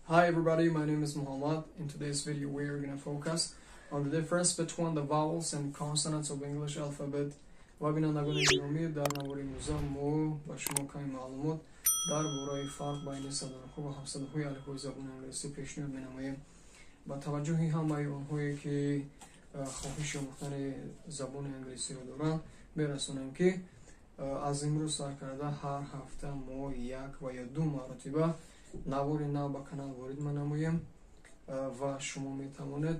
Hi everybody, my name is Muhammad. In today's video we are going to focus on the difference between the vowels and consonants of English alphabet. و بینندگان گرامی در نوار امروز ما با شما کمی معلومات درباره فرق بین صداها و همصداهای الفبای زبان انگلیسی پیشنهاد می‌نماییم. با توجه همه آنهایی که خواهش آموختن زبان انگلیسی را دارند می‌رسانیم که از امروز سر کرده هر هفته ما یک و یا دو مرتبه نوار نو با کانال وارد می‌نماییم و شما می‌توانید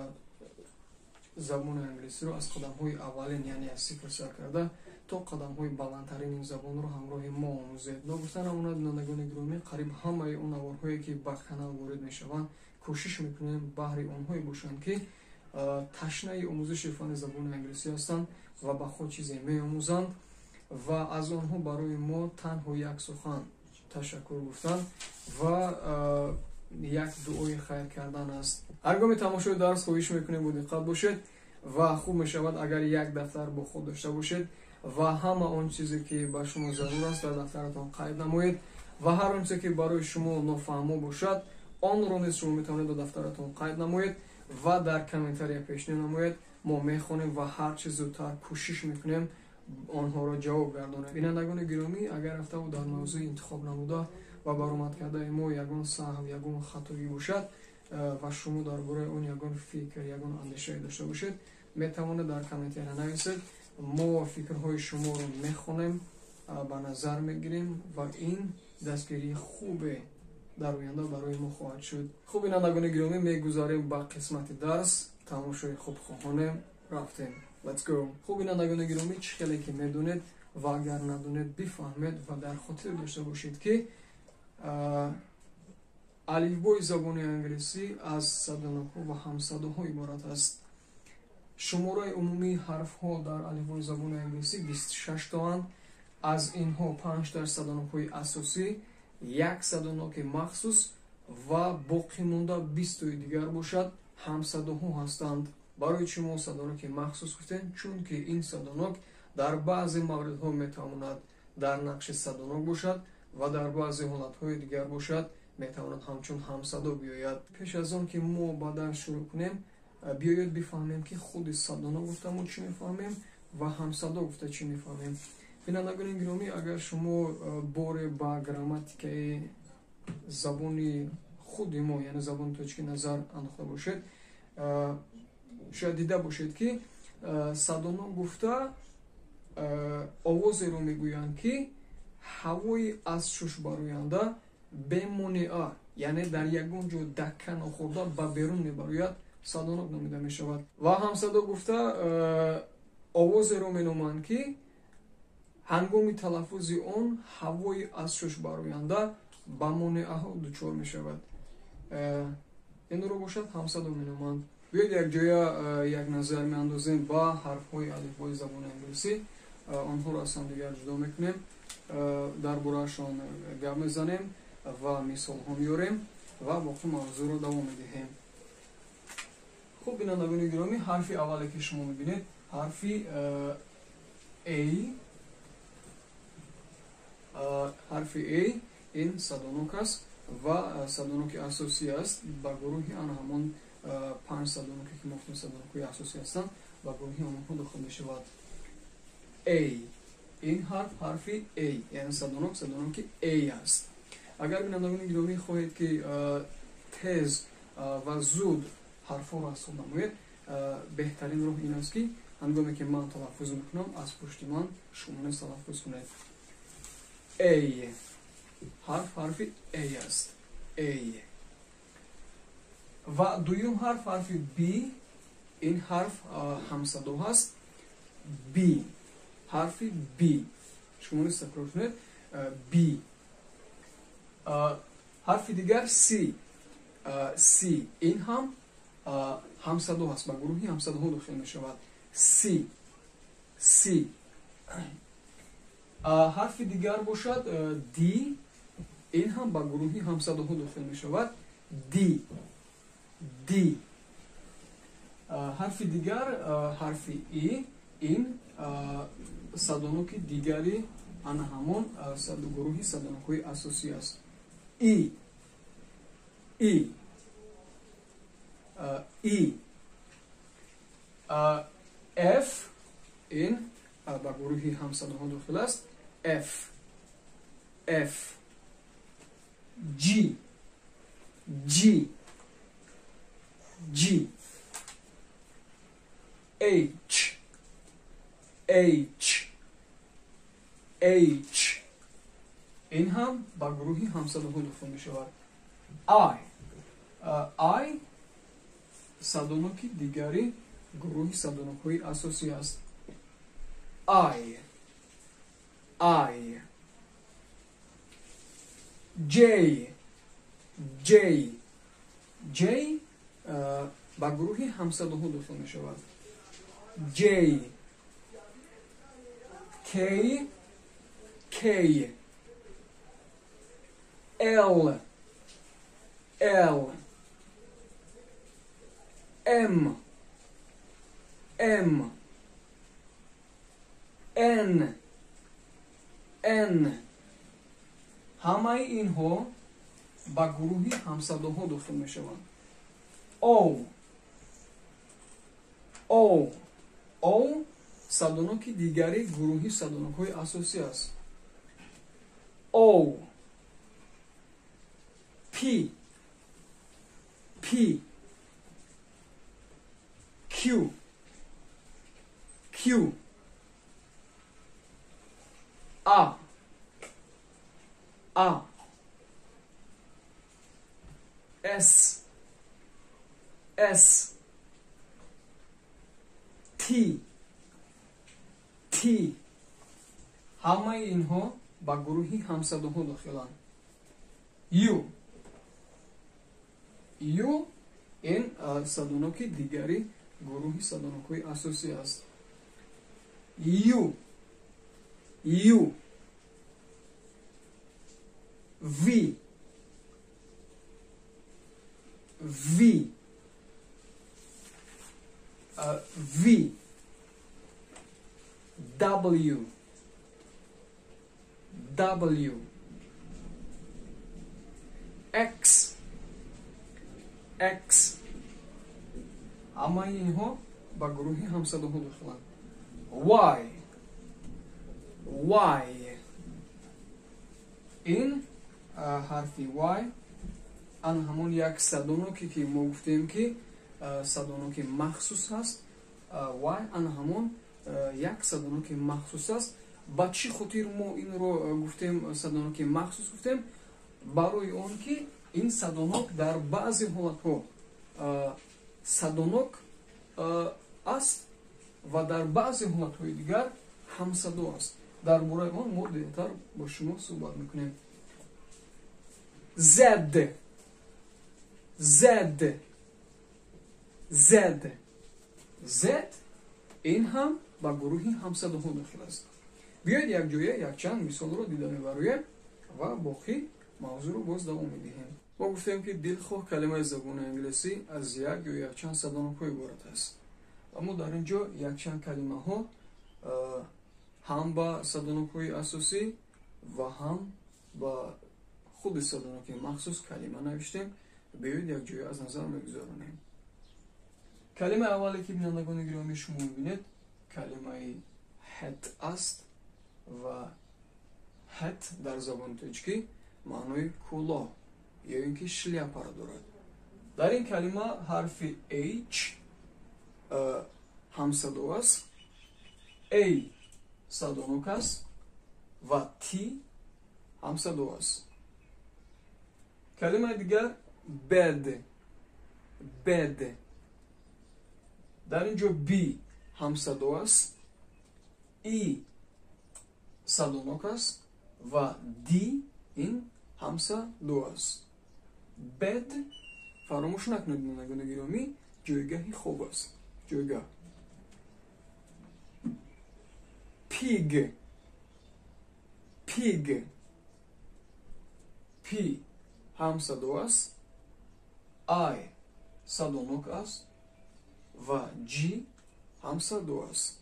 زبان انگلیسی رو از قدم‌های اولین یعنی از صفر سر کرده تا قدم‌های بلندترین این زبان رو همراه ما آموزید. نگفتن اونا بینندگان گرامی قریب همه اون نوارهایی که با کانال وارد میشوند کوشش میکنیم بهره اونهایی باشند که تشنه آموزش فن زبان انگلیسی هستند و با خود چیزی می‌آموزند و از آنها برای ما تنها یک سخن تشکر گفتن و یک دعای خیر کردن است. هرگاه تماشای درس خواهش میکنیم با دقت باشید و خوب میشود اگر یک دفتر با خود داشته باشید و همه آن چیزی که با شما ضرور است در دفترتان قید نمایید و هر آنچه که برای شما نافهمه باشد آن را نیز شما میتوانید در دفترتان قید نمایید و در کامنتاری پیشنهاد نمایید. ما میخوانیم و هر چیز زودتر کوشش میکنیم آنها را جواب گردانیم. بینندگان گرامی اگر رفته و در موضوع انتخاب نموده و برآمد کرده ما یگان سهو یگان خطایی باشد و شما درباره اون یگان فکر یگان اندیشه داشته باشید میتوانید در کامنتاری نویسید. ما فکرهای شما رو میخونیم به نظر میگیریم و این دستگیری خوبه در آینده برای ما خواهد شد. خوب بینندگان گرامی میگذاریم با قسمت درس. تماشای خوب خواهانه رفتیم. Let's go. خوب بینندگان گرامی چه خیلی که میدونید و اگر ندونید بفهمید و در خاطر داشته باشید که الفبای زبان انگلیسی از صداها و همصداها عبارت است. شماره عمومی حرف ها در الفبای زبان انگلیسی 26 تا اند. از اینها 5 در صداهای اساسی، یک صدانوک مخصوص و باقی مونده 20 دیگر باشد همصداها هستند. برای چی ما صدانوک مخصوص گفتیم؟ چون که این صدانوک در بعضی موردها میتواند در نقش صدانوک باشد و در بعضی حالتهای دیگر باشد میتواند همچون همصدا بیاید. پیش از آن که ما بعدا شروع کنیم بیاید بفهمیم که خود صدانوک گفته ما چی میفهمیم و همصدا گفته چی میفهمیم. بینندگان گرامی اگر شما بار با گراماتیک زبانی خود ما یعنی زبان تاجیک نظر انداخته باشید شاید دیده باشید که صدانوک گفته آوازی رو میگویند که هوای از شش براینده بمانعه یعنی در یگان جا دکه نخورده به بیرون میبراید صدانوک نامیده میشود. و همصدا گفته آوازی رو مینامند که هنگام تلفظ آن هوای از شش براینده به مانعه ها دچار میشود. این رو باشد همصدا مینامند. بیاید یک جای یک نظر میاندازیم با حرف های الفبای زبان انگلیسی آنها را از هم دیگر جدا میکنیم درباره‌شان گپ میزنیم و مثال ها میاریم و باقی موضوع رو دوام میدهیم. خوب بینندگان گرامی حرف اولی که شما میبینید حرف A. حرف A این صدانوک است و صدانوک اساسی است. با گروهی آن همان 5 صدانوکی که گفتیم صدانوک اساسی هستند با گروهی آنها داخل میشود. A. این حرف A یعنی صدانوک A است. اگر بینندگان گرامی خواهید که تیز و زود حرف ها را حساب نمایید بهترین راه این است که هنگامی که من تلفظ میکنم از پشت من شما نیز تلفظ کنید. A. حرف A است. A. و دویم حرف B. این حرف همصدا هست. B. حرف B. شما نیز تکرار کنید. B. حرف دیگر C. C. این هم همصدا هست. با گروهی همصدا ها داخل می شود. C. حرف دیگر باشد D. این هم با گروهی همصدا ها داخل می شود. D. حرف دیگر حرف E. این صدانوک دیگری آن همان گروهی صدانوک های اساسی است. E. E, E, F این با گروهی همصداها داخل است. F, G, H, این هم با گروهی همصداها داخل می شود. I صدانوک دیگری گروهی صدانوک‌های اساسی است. I, J با گروهی همصداها داخل می شود. J, K, L, M, N همه اینها با گروهی همصداها داخل می شوند. O صدانوک دیگری گروهی صدانوک‌های اساسی است. O, P, Q, R, S, T همه اینها با گروهی همصداها داخلند. U این صدانوک دیگری گروهی صدانوک‌های اساسی است. U, V, W, X همه اینها با گروهی همصداها داخلند. Y این حرفی Y آن همون یک صدانوکی که ما گفتیم که صدانوک مخصوص هست. Y آن همون یک صدانوک مخصوص است. با چی خاطر ما این رو گفتیم صدانوک مخصوص گفتیم؟ برای اون که این صدانوک در بعضی حالت‌ها صدانوک است و در بعضی حالت‌های دیگر همصدا است. در مورد آن ما دیرتر با شما صحبت میکنیم. Z این هم با گروهی همصداها داخل است. بیاید یک جایه یک چند مثال رو دیده میبریم و باقی موضوع رو باز دوام میدهیم. ما گفتیم که دلخواه کلمه زبان انگلیسی از یک یا یک چند صدانوک عبارت است. اما در اینجا یک چند کلمه ها هم با صدانوک اساسی و هم با خود صدانوک مخصوص کلمه نوشتیم. بیاید یک جایه از نظر میگذارونیم. کلمه اولی که بینندگان گرامی شما میبینید کلمه هت است و هت در زبان تاجیکی معنای کلاه یا اینکه شلیاپا را دارد. در این کلمه حرف H همصدا است، A صدانوک است و T همصدا است. کلمه دیگر bed در اینجا B همصدا است، E صدانوک است و D این همصدا است. bed فراموش نکنید بینندگان گرامی جایگاهی خوب است. جایگاه. pig P همصدا است، I صدانوک است و G همصدا است.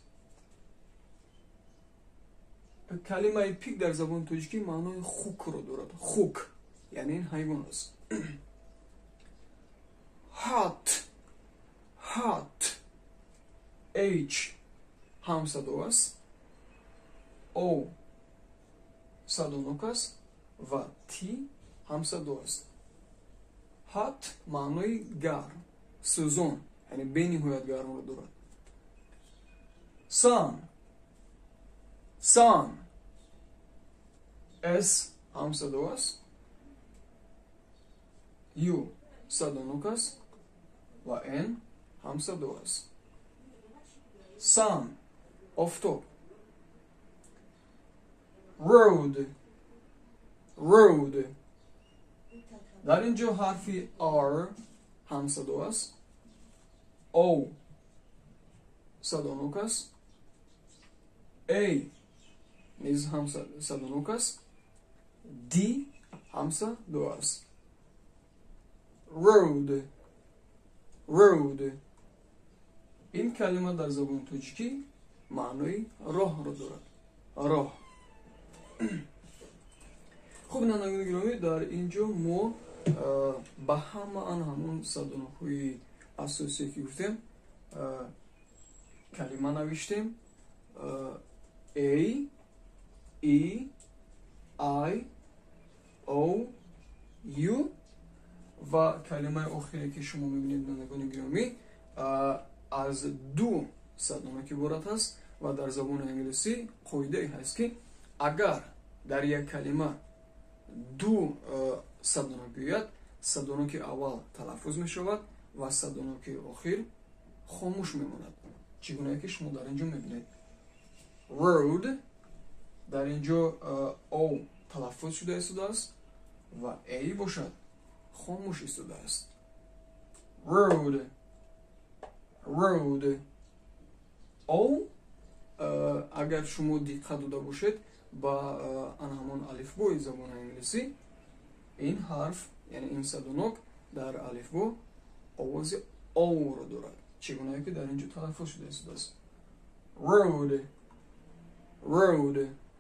کلمه پیگ در زبان تاجیکی معنای خوک رو دارد. خوک یعنی این حیوان است. H ҳамсаду аст, O садонок аст ва T ҳамсаду аст. Hot маънои гарм, сӯзон, яъне бениҳоят гармро дорад. Sun S ҳамсаду аст, U садонок аст ва N ҳамсаду аст. Sun офтоб. Road дар ин ҷо ҳарфи R ҳамсаду аст, O садонок аст, A низ ҳамсадонок аст, D ҳамсаду аст. Road ин калима дар забони тоҷикӣ маънои роҳро дорад. Роҳ. хуб, нанагони гиромӣ, дар ин ҷо мо ба ҳамаан ҳамон садонокҳои асосие ки гуфтем калима навиштем. A, E, I, O, U ва калимаи охире ки шумо мебинед, нанагони гиромӣ, аз ду садонок иборат аст ва дар забони англисӣ қоидае ҳаст ки агар дар як калима ду садонок биёяд, садоноки аввал талаффуз мешавад ва садоноки охир хомӯш мемонад. чӣ гунае ки шумо дар ин ҷо мебинед. Road дар ин ҷо O талаффуз шуда истодааст ва A бошад хомӯш истодааст. Road O агар шумо диққат дода бошед ба ҳамон алифбои забони англисӣ, ин ҳарф, яъне ин садонок дар алифбо овози O-ро дорад, чӣ гунае ки дар ин ҷо талаффуз шуда истодааст. Road.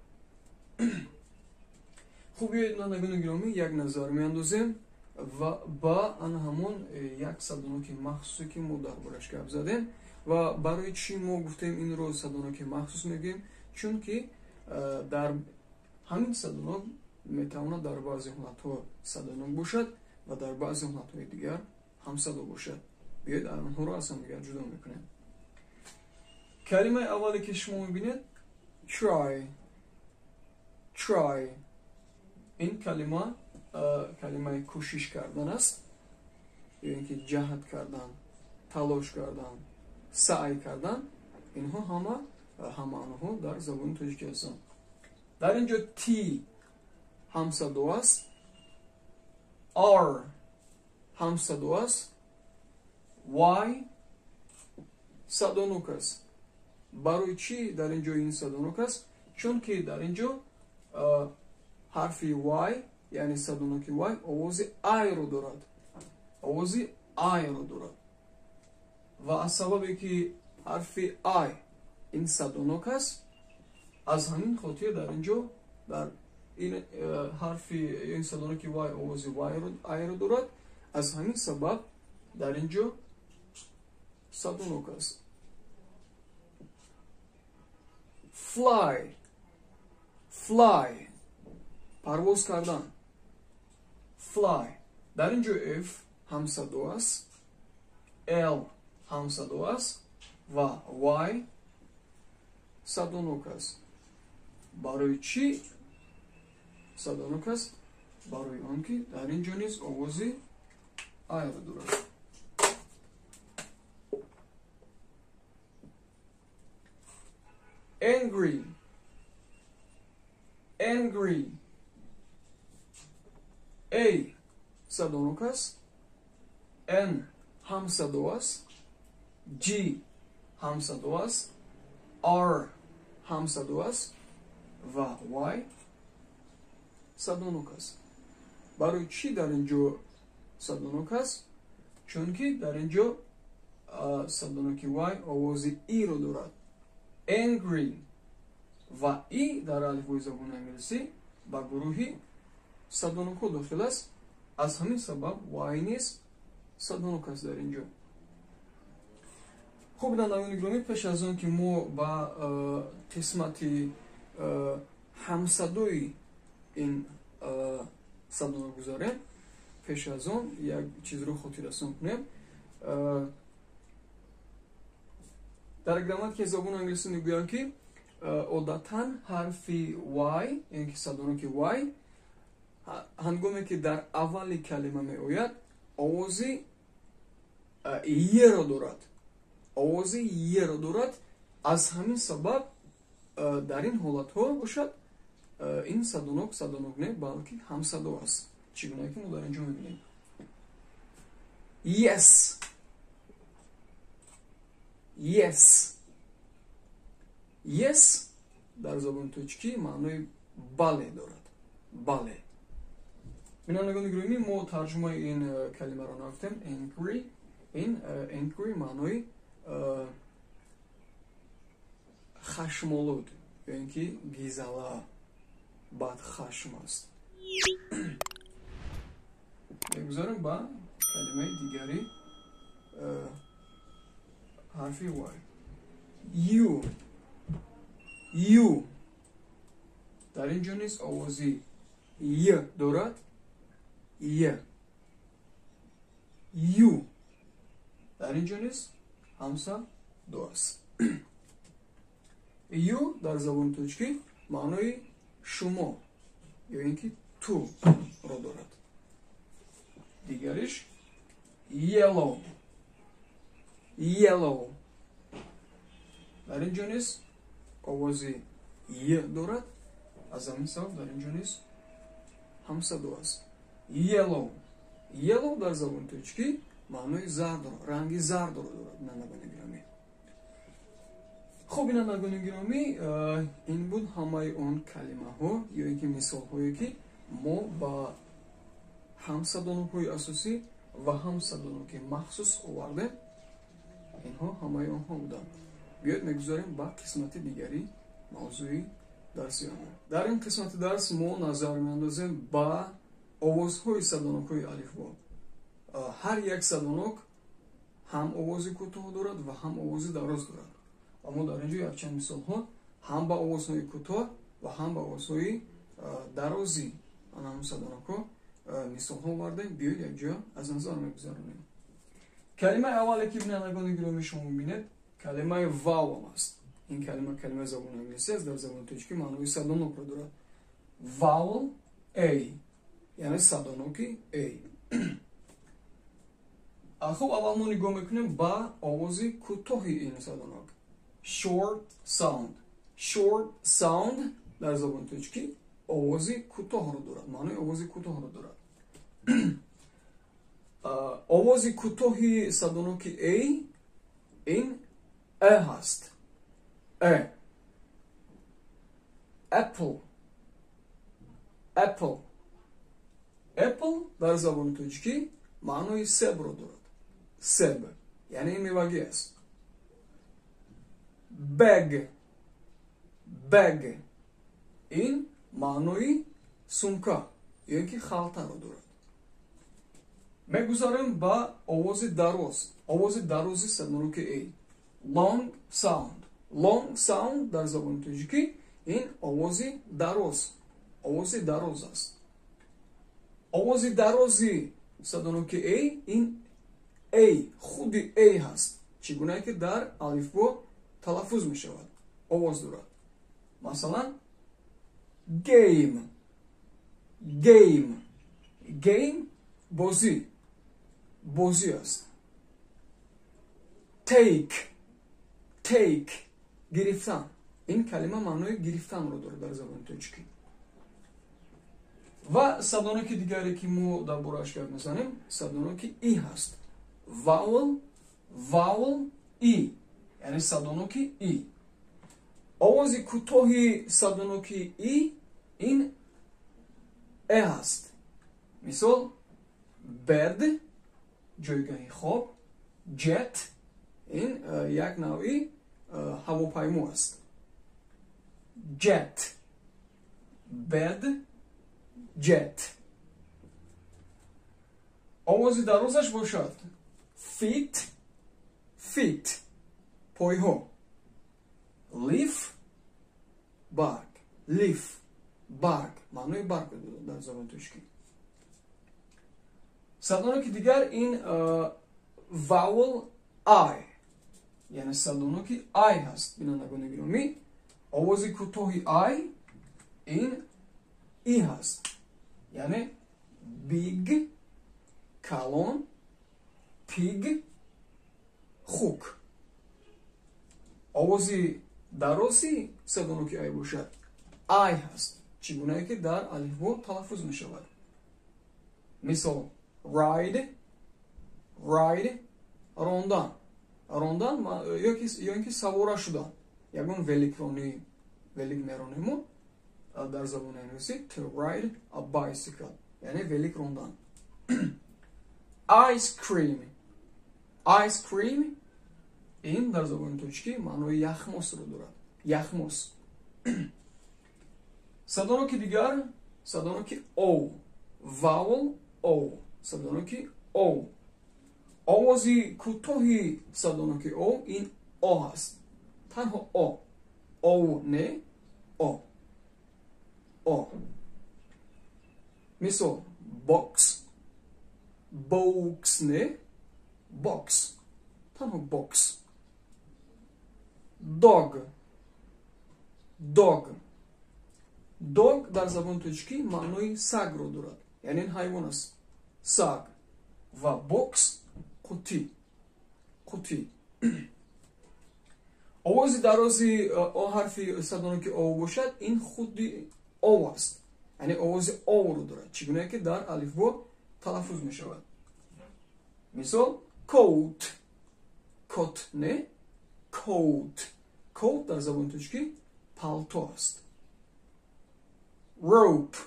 хуб, биёед нанагони гиромӣ як назар меандозем ва ба ҳамон як садоноки махсусе ки мо дар бораш гап задем. ва барои чӣ мо гуфтем инро садоноки махсус мегӯем? Чунки дар ҳамин садонок метавонад дар баъзе ҳолатҳо садонок бошад ва дар баъзе ҳолатҳои дигар ҳамсадо бошад. биёед онҳоро аз ҳамдигар ҷудо мекунем. калимаи аввале ки шумо мебинед try. ин калима калимаи кӯшиш кардан аст, ё ин ки ҷаҳд кардан, талош кардан, саъй кардан. инҳо ҳама маъноҳо дар забони тоҷикӣ ҳастанд. дар ин ҷо T ҳамсаду аст, R ҳамсаду аст, Y садонок аст. барои чӣ дар ин ҷо ин садонок аст? чунки дар ин ҷо ҳарфи Y, яъне садоноки Y овози I-ро дорад. ва аз сабабе ки ҳарфи I ин садонок аст, аз ҳамин хотир дар ин ҷо дар ин ҳарфи ин садоноки Y овози I-ро дорад. аз ҳамин сабаб дар ин ҷо садонок аст. Fly парвоз кардан. Fly дар ин ҷо F ҳамсаду аст, L ҳамсаду аст ва Y садонок аст. барои чӣ садонок аст? барои он ки дар ин ҷо низ овози I-ро дорад. Angry. A садонок аст, N ҳамсаду аст, G ҳамсаду аст, R ҳамсаду аст ва Y садонок аст. барои чӣ дар ин ҷо садонок аст? чунки дар ин ҷо садоноки Y овози I-ро дорад. Angry ва I дар алифбои забони англисӣ ба гурӯҳи садонокҳо дохил аст. аз ҳамин сабаб Y низ садонок аст дар ин ҷо. خب بینندگان گرامی، پیش از آن که ما با قسمت همصدای این صدانه رو گذاریم، پیش از آن یک چیز رو خاطررسان کنیم. در گراماتیک زبان انگلیسی میگویند که عادتاً حرف y، یعنی که صدانه که y هنگامی که در اول کلمه می آید آوازی ی را دارد، آوازی ی را دارد. از همین سبب در این حالت ها باشد این صدانک نه بلکه همصدا است. چگونه که ما در اینجا میبینیم yes yes yes در زبان تاجیکی معنای بله دارد، بله. بینندگان گرامی، ما ترجمه این کلمه را نگفتیم angry. این angry معنای خشم‌آلود، یعنی که گیزالا، بد خشم است. بگذاریم با کلمه دیگری حرفی y. you در اینجا نیست آوازی ی دارد، ی. you در اینجا نیست همسا دو است. you در زبان تاجیکی معنای شما یا اینکه تو را دارد. دیگرش yellow در اینجا نیست آوازی ی دارد، از همین سبب در اینجا نیست همسا دو است. yellow در زبان تاجیکی معنای زرد را، رنگی زرد را دارد. بینندگان گرامی، خب بینندگان گرامی، این بود همه اون کلمه ها یا اینکه مثال هایی که ما با همصدانک های اساسی و همصدانک مخصوص آورده. اینها همه آنها بودن. بیاید میگذاریم با قسمت دیگری موضوعی درسی آن. در این قسمت درس ما نظر میاندازیم با آوازهای صدانک های الفبا. هر یک صدانک هم آوازی کوتاه دارد و هم آوازی دراز دارد. اما در اینجا یک چند مثال ها هم با آوازهای کوتاه و هم با آوازهای درازی آن هم صدانک ها مثال ها آوردیم. بیاید یک جا از نظر میگذاریم. کلمه اولی که بینندگان گرامی شما میبینید کلمه واو است. این کلمه زبان انگلیسی است. در زبان تاجیکی معنای صدانک را دارد. واول A یعنی صدانک A. خب اول ما نگاه میکنیم با آوازی کوتاهی این صدانک. short sound در زبان تاجیکی آوازی کوتاه را دارد، معنای آوازی کوتاه را دارد. آوازی کوتاهی صدانک A این هست. apple در زبان تاجیکی معنای سب را دارد. سب یعنی میوگی است. bag این معنای سمکا یعنی که خالتا را دارد. میگذاریم با آواز دراز. آواز درازی صدانک A. long sound در زبان تاجیکی این آوازی دراز است. آوازی درازی صدانک A این A خودی A هست. چگونه که در الفبا تلفظ می شود آواز دارد. مثلا game بازی است. take گرفتن. این کلمه معنای گرفتن رو دارد در زبان تاجیکی. و صدانک دیگری که ما در بارش گپ میزنیم صدانک ای هست. vowel ای یعنی صدانک ای. آواز کوتاهی صدانک ای این هست. مثال bed جایگاه خواب، jet این یک نوعی هواپیما است. bed jet. آوازی درازش باشد fit پایها. leaf برگ. leaf برگ معنای برگ در زبان ترکی. صدانوک دیگر این vowel I یعنی صدانوک I هست. بینندگان گرامی آواز کوتاهی I این ای هست یعنی big کلان pig خوک. آوازی درازی صدانوک I باشد I هست چگونه که در الفبا تلفظ می شود. مثال ride راندن یا اینکه سوار شدن. یگان ولک میرانیم در زبان انگلیسی to ride a bicycle یعنی ولک راندن. ice cream این در زبان ترکی معنای یخماس رو دارد. یخماس. صدانوک دیگر صدانوک O vowel O صدانوک O. آوازی کوتاهی صدانوک O این O هست. تنها O نه O. مثال box نه box تنها box. dog در زبان ترکی معنای سگ رو دارد یعنی این حیوان است سگ. و box قوطی. آوازی درازی آ حرفی صدانوک او باشد این خودی او است یعنی آواز او رو دارد چگونه که در الفبا تلفظ می شود. مثال coat نه coat در زبان ترکی پالتو است. rope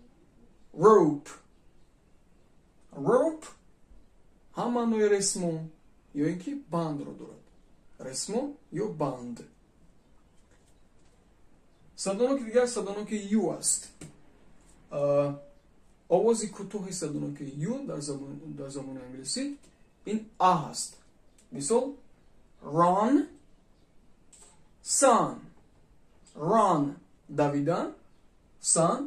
هم معنای رسمون یا اینکه بند رو دارد. رسمون یا بند. صدانوک دیگر صدانوک یو است. آوازی کوتاه صدانوک یو در زبان انگلیسی این آ هست. مثال run دویدن sun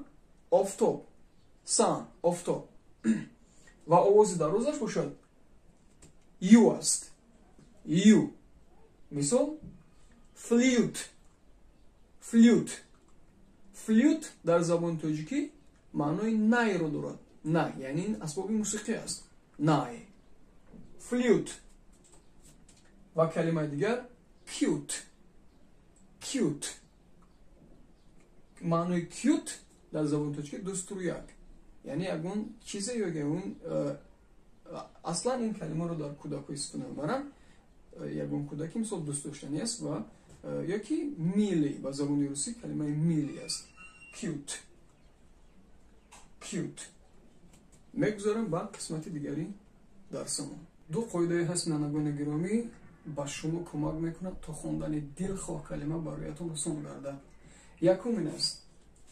آفتاب. و آواز درازش باشد یو است. یو. مثال flute در زبان تاجیکی معنای نای رو دارد. نای یعنی این اسباب موسیقی است. نای flute. و کلمه دیگر cute معنای cute در زبان تاجیکی دستوریک یعنی اون چیزی یا که اون اصلا این کلمه رو در کودک استفاده می‌برن. یگان کودکی مثل دوست داشتنی است و یکی میلی با زبان روسی کلمه میلی است. cute میگذارم با قسمت دیگری درسمون. دو قاعده هست بینندگان گرامی با شما کمک میکنه تا خواندن دلخواه کلمه برایتون آسان گردد. یکم این است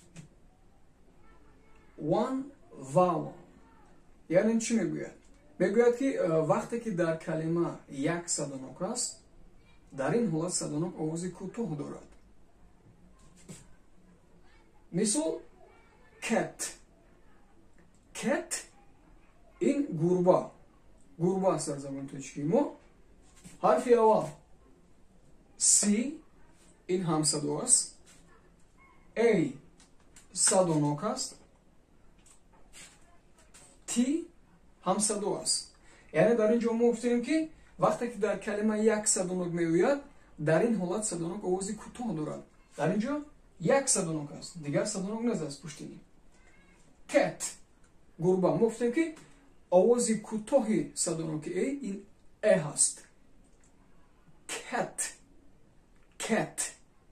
one vowel یعنی چی میگوید؟ میگوید که وقتی که در کلمه یک صدانوک است در این حالت صدانوک آواز کوتاه دارد. مثال cat این گربه است در زبان ترکی. ما حرف اول C این هم صدا است. A صدانوک است. T هم صدا است. یعنی در اینجا ما گفتیم که وقتی که در کلمه یک صدانوک میآید در این حالت صدانوک آواز کوتاه دارد. در اینجا یک صدانوک است دیگر صدانوک نیست پشتینی. cat گربه ما گفتیم که آواز کوتاه صدانوک ای این هست. cat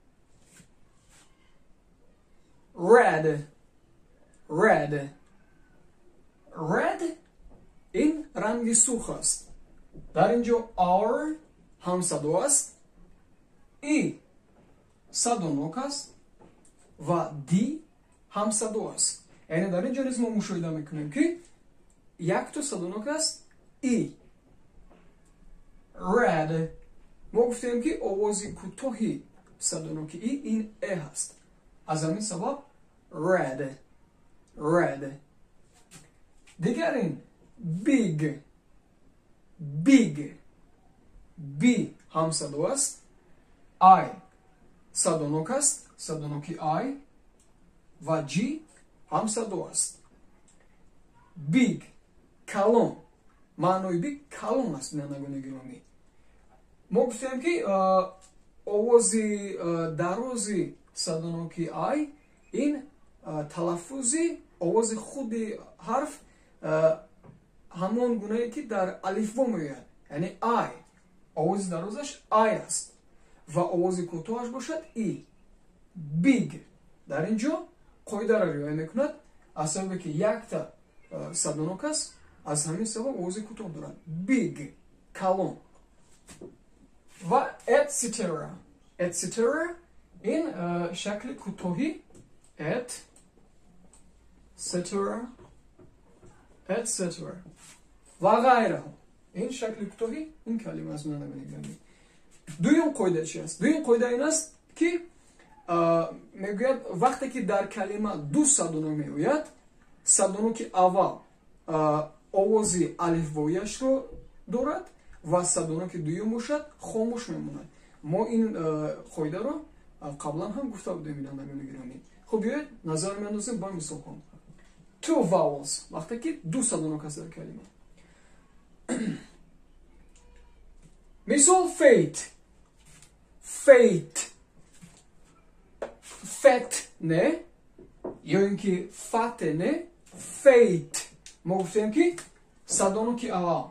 red این رنگ سرخ است. در اینجا R هم صدا است. E صدانوک است و D هم صدا است. یعنی در اینجا نیز ما مشاهده میکنیم که یک تا صدانوک است. E red мо гуфтем ки овози кӯтоҳи садоноки и ин э ҳаст. аз ҳамин сабаб red red. дигар ин big big b ҳамсадо аст, I садонок аст, садоноки I ва G ҳамсадо аст. Big калон, маънои big калон аст. бинандагони гиромӣ, мо гуфтем ки овози дарози садоноки I ин талаффузи овози худи ҳарф ҳамон гунае ки дар алифбо меояд, яъне I овози дарозаш I аст ва овози кӯтоҳаш бошад I. Big дар ин ҷо қоидаро риоя мекунад, аз сабабе ки якта садонок аст, аз ҳамин сабаб овози кӯтоҳ дорад. Big калон ва etc. etc ин шакли кӯтоҳи etc ва ғайраҳо, ин шакли кӯтоҳи ин калима аст. дуюм қоида чи аст? дуюм қоида ин аст ки мегӯяд вақте ки дар калима ду садонок меояд, садоноки аввал овози алифбоиашро дорад ва садоноки дуюм бошад хомӯш мемонад. мо ин қоидаро қаблан ҳам гуфта будем бинандагони гиромӣ. хуб, биёед назар меандозем ба мисолҳо. Two vowels вақте ки ду садонок аст дар калима. мисол fate fate fat не ё ин ки fate не fate. мо гуфтем ки садоноки аввал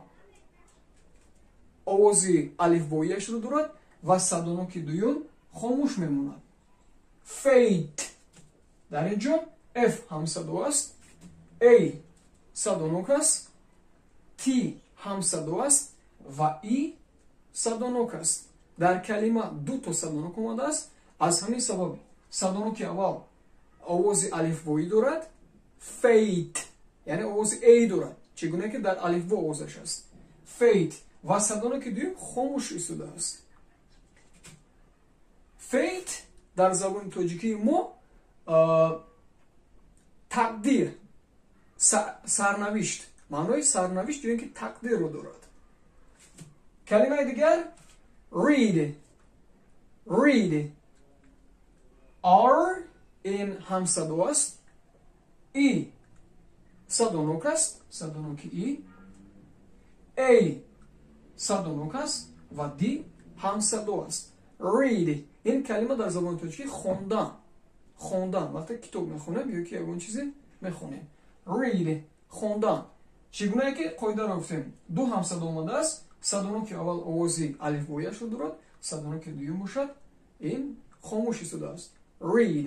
овози алифбоиашро дорад ва садоноки дуюм хомӯш мемонад. Fate дар ин ҷо f ҳамсадо аст, a садонок аст, t ҳамсадо аст ва i садонок аст. дар калима ду то садонок омадааст, аз ҳамин сабаб садоноки аввал овози алифбоӣ дорад, fate яъне овози a дорад, чӣ гуна ки дар алифбо овозаш аст. Fate ва садоноки дуюм хомӯш истодааст. Fate дар забони тоҷикии мо тақдир, сарнавишт, маънои сарнавишт ё ин ки тақдирро дорад. калимаи дигар read read r ин ҳамсадо аст, i садонок аст, садоноки i, a садонок аст ва d ҳамсадо аст. Read ин калима дар забони тоҷикӣ хондан, хондан вақте китоб мехонем ё ки ягон чизе мехонем. Read хондан, чӣ гунае ки қоидаро гуфтем, ду ҳамсадо омадааст, садоноки аввал овози алифбоиашро дорад, садоноки дуюм бошад, ин хомӯш истодааст. Read.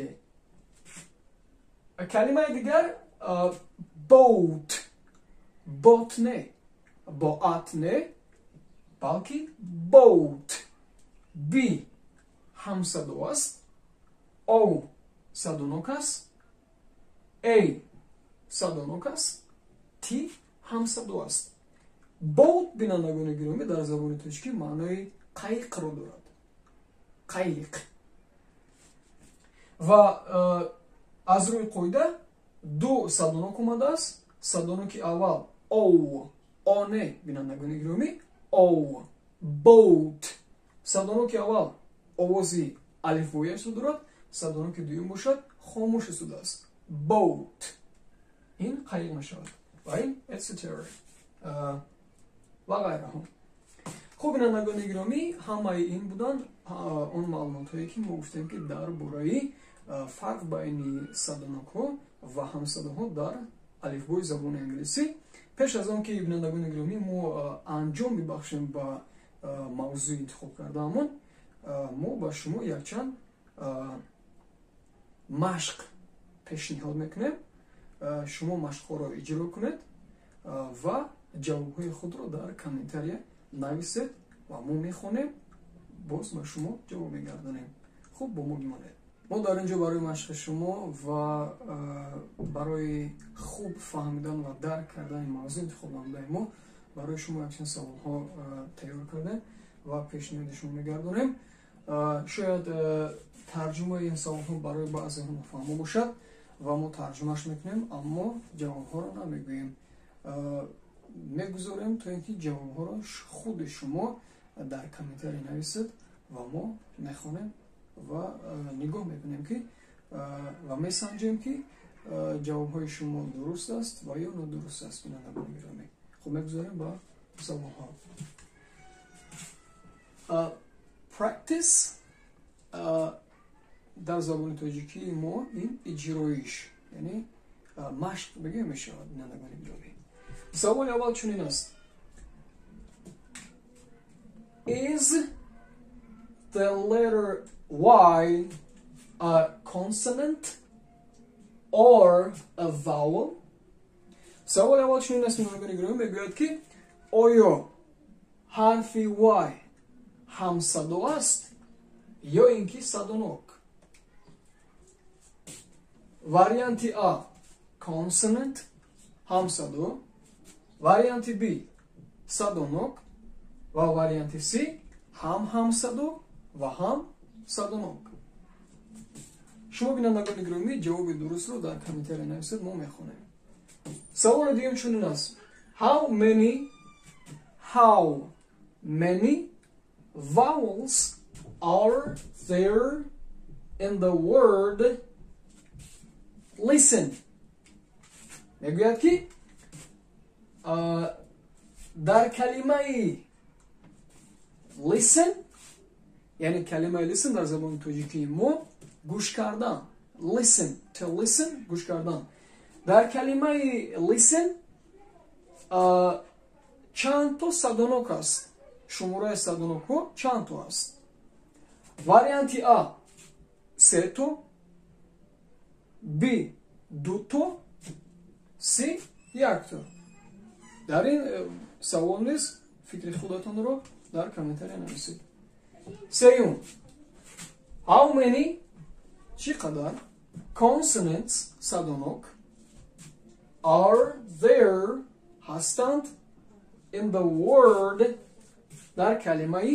калимаи дигар boat boat не боат не балки boat. b ҳамсадо аст, o садонок аст, a садонок аст, t ҳамсадо аст. boat бинандагони гиромӣ дар забони тоҷикӣ маънои қайиқро дорад. қайиқ. ва аз рӯи қоида ду садонок омадааст, садоноки аввал o о не бинандагони гиромӣ, o boat. садоноки аввал овози алифбоиашро дорад, садоноки дуюм бошад хомӯш истодааст. Boat ин қайиқ мешавад ва ин etc ва ғайраҳо. хуб, бинандагони гиромӣ, ҳамаи ин буданд он маълумотҳое ки мо гуфтем ки дар бораи фарқ байни садонокҳо ва ҳамсадоҳо дар алифбои забони англисӣ. пеш аз он ки бинандагони гиромӣ мо анҷом бибахшем ба мавзӯи интихоб кардаамон, мо ба шумо якчанд машқ пешниҳод мекунем. шумо машқҳоро иҷро кунед ва ҷавобҳои худро дар комментария нависед ва мо мехонем, боз ба шумо ҷавоб мегардонем. хуб, бо мо бимонед. мо дар ин ҷо барои машқи шумо ва барои хуб фаҳмидан ва дарк кардани мавзӯи интихоб намудаи мо барои шумо якчанд саволҳо тайёр кардем. ва пешниҳоди шумо мегардонем. Шояд тарҷумаи ин саволҳо барои баъзеҳо нофаҳмо бошад ва мо тарҷумаш мекунем, аммо ҷавобҳоро намегӯем. Мегузорем то ин ки ҷавобҳоро худи шумо дар комментарий нависед ва мо мехонем ва нигоҳ мекунем ки ва месанҷем ки ҷавобҳои шумо дуруст аст ва ё нодуруст аст. Бинандагони гиромӣ, хуб мегузорем ба саволҳо. Practice дар забони тоҷикии мо ин иҷроиш, яъне машқ бигӯем мешавад. Бинандагони гиромӣ, саволи аввал чунин аст: Is the letter Y a consonant or a vowel? Саволи аввал чунин аст, бинандагони гиромӣ, мегӯяд ки оё ҳарфи Y ҳамсадо аст ё ин ки садонок. Варианти А consonant ҳамсадо, варианти Б садонок ва варианти С ҳам ҳамсадо ва ҳам садонок. шумо бинандагони гиромӣ ҷавоби дурустро дар комментарий нависед, мо мехонем. Саволи дуюм чунин аст: How many vowels are there in the word listen? мегӯяд ки дар калимаи listen, яъне калимаи listen дар забони тоҷикии мо гӯш кардан, listen, to listen, гӯш кардан. дар калимаи listen чанд то садонок аст? шумораи садонокҳо чанд то аст? Варианти А се то, Б ду то, С як то. дар ин савол низ фикри худатонро дар комментарий нависед. Сеюм: How many, чӣ қадар, consonants садонок are there ҳастанд in the word дар калимаи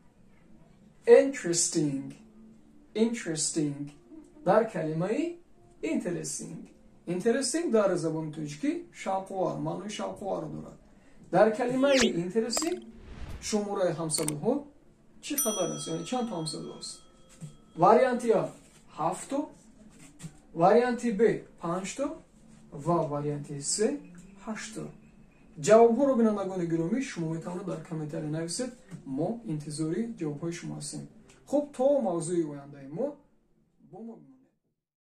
interesting дар калимаи interesting дар забони тоҷикӣ шавқовар, маънои шавқоварро дорад. дар калимаи interesting шумораи ҳамсадоҳо чӣ қадар аст, яъне чанд то ҳамсадо аст? Варианти А ҳафт то, варианти Б панҷ то ва варианти С ҳашт то. ҷавобҳоро бинандагони гиромӣ шумо метавонед дар комментарий нависед, мо интизори ҷавобҳои шумо ҳастем. хуб, то мавзӯи ояндаи мо бо мо